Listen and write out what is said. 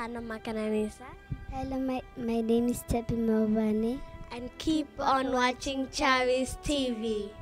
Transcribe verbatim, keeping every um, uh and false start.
nama Kananisa. Hello, my, my name is Tepi Mavane. And keep on watching Charis T V.